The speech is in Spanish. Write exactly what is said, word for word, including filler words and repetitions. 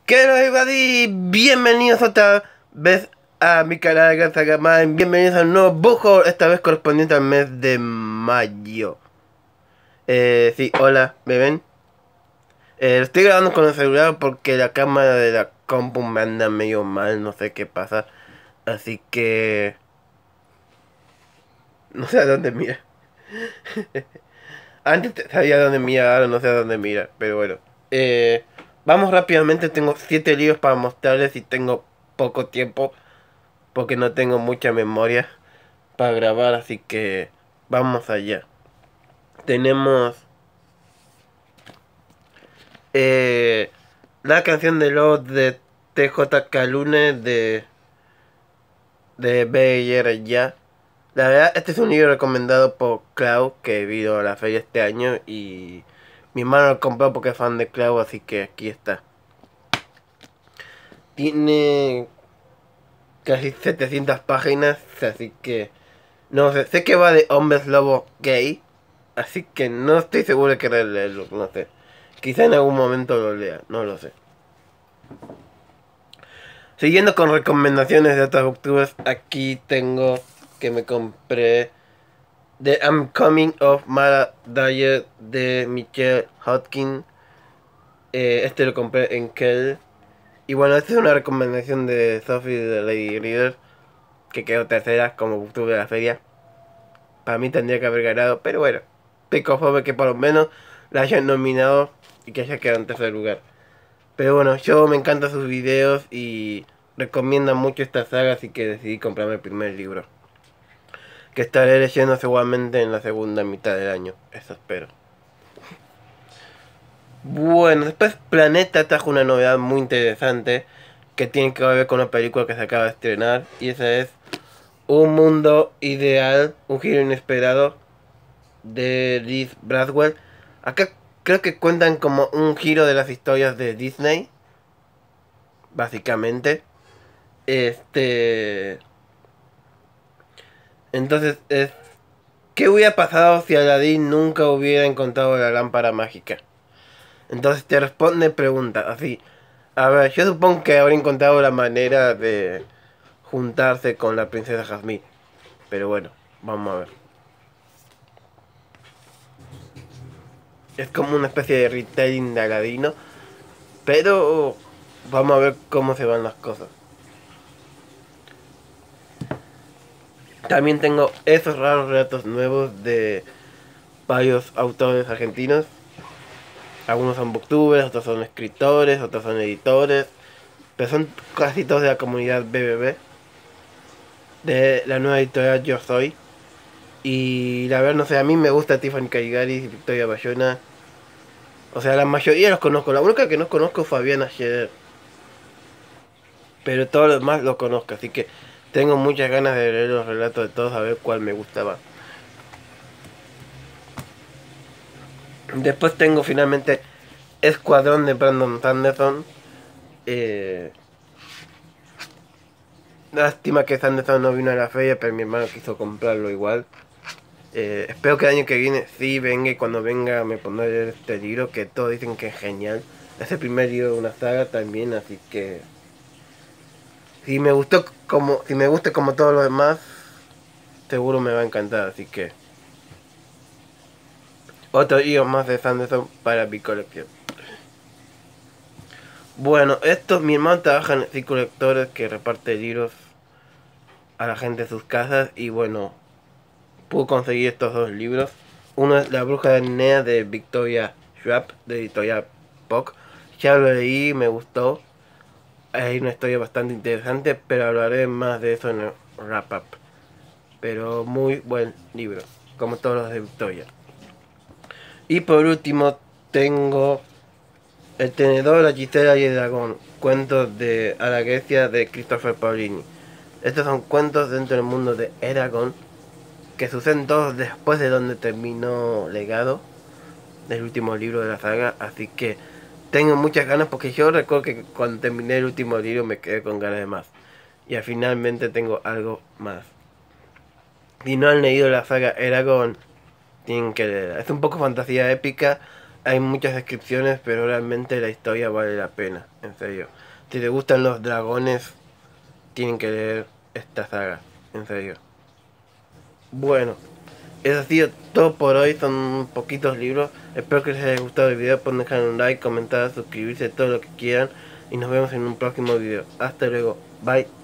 ¿Qué tal, everybody? Bienvenidos otra vez a mi canal de Gansagaman. Bienvenidos a un nuevo book, esta vez correspondiente al mes de mayo. Eh, sí, hola, ¿me ven? Eh, lo estoy grabando con el celular porque la cámara de la compu me anda medio mal, no sé qué pasa. Así que... no sé a dónde mira. Antes sabía dónde mira, ahora no sé a dónde mira, pero bueno. Eh, vamos rápidamente, tengo siete libros para mostrarles y tengo poco tiempo porque no tengo mucha memoria para grabar, así que vamos allá. Tenemos eh, la canción de Love de T J Kalune de de B R ya. La verdad, este es un libro recomendado por Clau, que vino a la feria este año y mi hermano lo compró porque es fan de Clau, así que aquí está. Tiene casi setecientas páginas, así que no sé, sé que va de hombres lobos gay, así que no estoy seguro de querer leerlo, no sé. Quizá en algún momento lo lea, no lo sé. Siguiendo con recomendaciones de otras booktubers, aquí tengo que me compré The I'm Coming of Mara Dyer de Michelle Hodgkin. Eh, este lo compré en Kell. Y bueno, esta es una recomendación de Sophie de Lady Reader, que quedó tercera como booktuber de la feria. Para mí tendría que haber ganado, pero bueno, estoy conforme que por lo menos la hayan nominado y que haya quedado en tercer lugar. Pero bueno, yo me encantan sus videos y recomiendan mucho esta saga, así que decidí comprarme el primer libro, que estaré leyendo seguramente en la segunda mitad del año, eso espero. Bueno, después Planeta trajo una novedad muy interesante que tiene que ver con una película que se acaba de estrenar, y esa es Un Mundo Ideal, un giro inesperado de Liz Bradwell. Acá creo que cuentan como un giro de las historias de Disney, básicamente. Este... Entonces es... ¿qué hubiera pasado si Aladdin nunca hubiera encontrado la lámpara mágica? Entonces te responde preguntas así. A ver, yo supongo que habría encontrado la manera de juntarse con la princesa Jasmine. Pero bueno, vamos a ver. Es como una especie de retelling de Aladino. Pero vamos a ver cómo se van las cosas. También tengo esos raros relatos nuevos de varios autores argentinos. Algunos son booktubers, otros son escritores, otros son editores. Pero son casi todos de la comunidad B B B. De la nueva editorial Yo Soy. Y la verdad, no sé, a mí me gusta Tiffany Caligaris y Victoria Bayona. O sea, la mayoría los conozco. La única que no conozco es Fabiana Scheder. Pero todos los demás los conozco, así que tengo muchas ganas de leer los relatos de todos a ver cuál me gustaba. Después tengo finalmente Escuadrón de Brandon Sanderson. Eh... Lástima que Sanderson no vino a la feria, pero mi hermano quiso comprarlo igual. Eh, espero que el año que viene sí venga, y cuando venga me pondré a leer este libro, que todos dicen que es genial. Es el primer libro de una saga también, así que si me gustó como, si me gusta como todos los demás, seguro me va a encantar, así que otro libro más de Sanderson para mi colección. Bueno, estos mi hermano trabaja en el círculo de lectores que reparte libros a la gente de sus casas, y bueno, pude conseguir estos dos libros. Uno es La Bruja de Nea de Victoria Schwab, de editorial Puck. Ya lo leí, me gustó. Hay una historia bastante interesante, pero hablaré más de eso en el wrap up. Pero muy buen libro, como todos los de Victoria. Y por último tengo El Tenedor, la Hechicera y el Dragón, cuentos de Aragesia de Christopher Paolini. Estos son cuentos dentro del mundo de Eragon, que suceden todos después de donde terminó Legado, el último libro de la saga, así que tengo muchas ganas, porque yo recuerdo que cuando terminé el último libro me quedé con ganas de más, y finalmente tengo algo más. Si no han leído la saga Eragon, tienen que leerla. Es un poco fantasía épica, hay muchas descripciones, pero realmente la historia vale la pena, en serio. Si te gustan los dragones, tienen que leer esta saga, en serio. Bueno, eso ha sido todo por hoy, son poquitos libros. Espero que les haya gustado el video, pueden dejar un like, comentar, suscribirse, todo lo que quieran. Y nos vemos en un próximo video. Hasta luego, bye.